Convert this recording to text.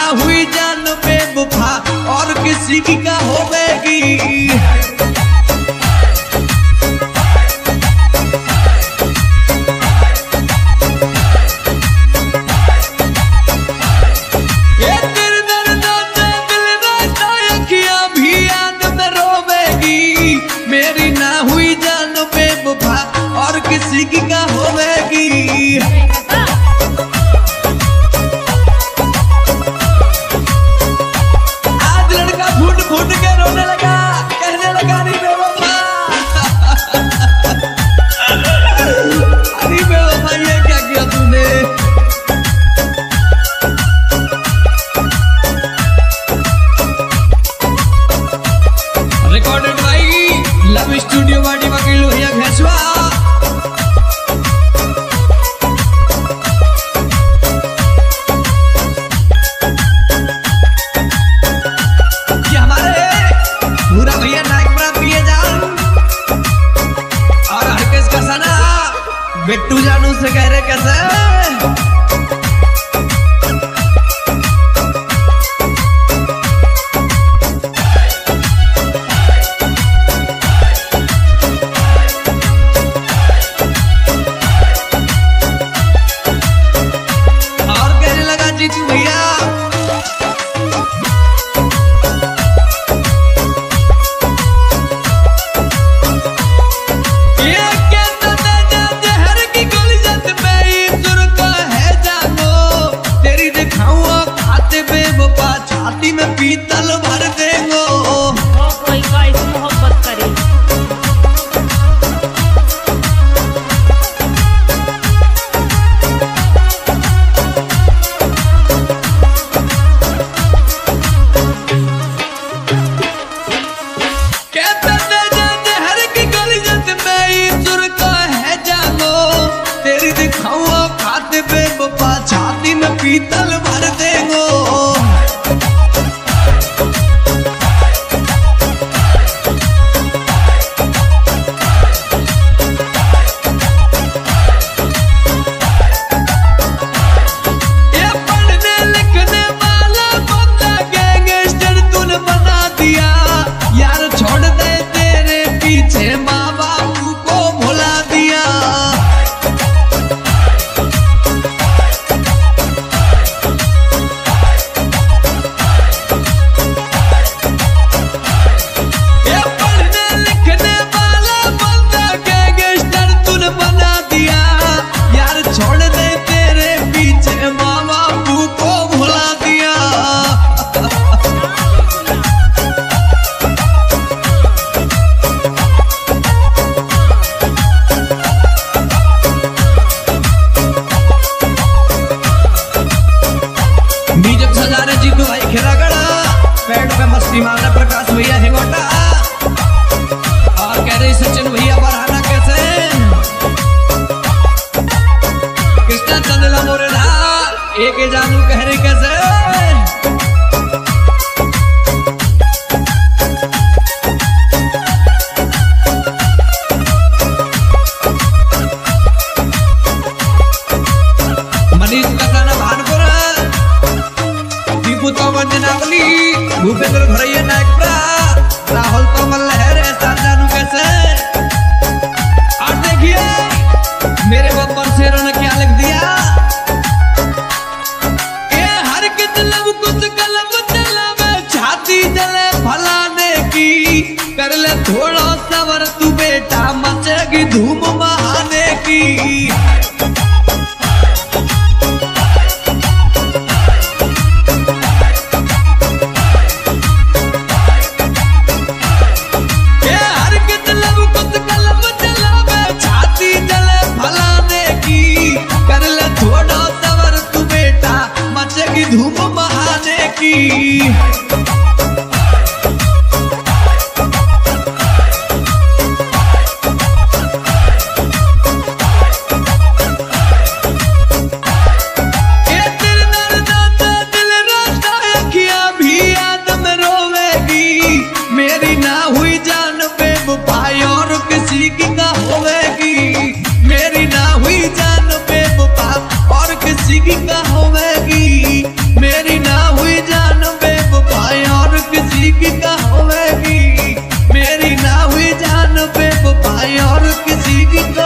हुई जान बेवफा और किसी की का होवेगी। ये तेरे दर्द से दिल रोता अखियां भी याद में रोवेगी। मेरी ना हुई जान बेवफा और किसी की का होवेगी। फूट के रोने लगा, कहने लगा अरे बेवफा अरे बेवफा ये क्या किया तूने। रिकॉर्डेड भाई लव स्टूडियो वाडी वकील लोहिया घसवा। बिट्टू जानू से कह रहे कैसे और कहने लगा जीतू भैया छाती में पीतल भर देंगो। कोई गाइस मोहब्बत करे कहते जहर की गलियत में ईश्वर का है जानो। तेरी दिखाऊं खाते बेवफा छाती में पीतल भर देंगो। मस्ती मारना प्रकाश भैया हिंगोटा और कह रहे सचिन भैया बरहाना कैसे कृष्णा चंदला मोरेला एक जानू कह रहे कैसे मनीष कसाना भानपुर दीपू तो वंजनावली भूपेंद्र भरैया नायकपुरा राहुल कमल लहर जानू कैसे। और देखिए मेरे बब्बर शेरों ने क्या लिख दिया। ये हर कित लब कुछ कलम चलावे छाती जले फलाने की। कर ले थोड़ा सवर तू बेटा मचेगी धूम बहाने की। धूम बहाने की। मेरी ना हुई जान बेवफाई और किसी की ना होवेगी। मेरी ना हुई जान बेवफा और किसी की ना होवेगी। मेरी ना हुई किसी की तो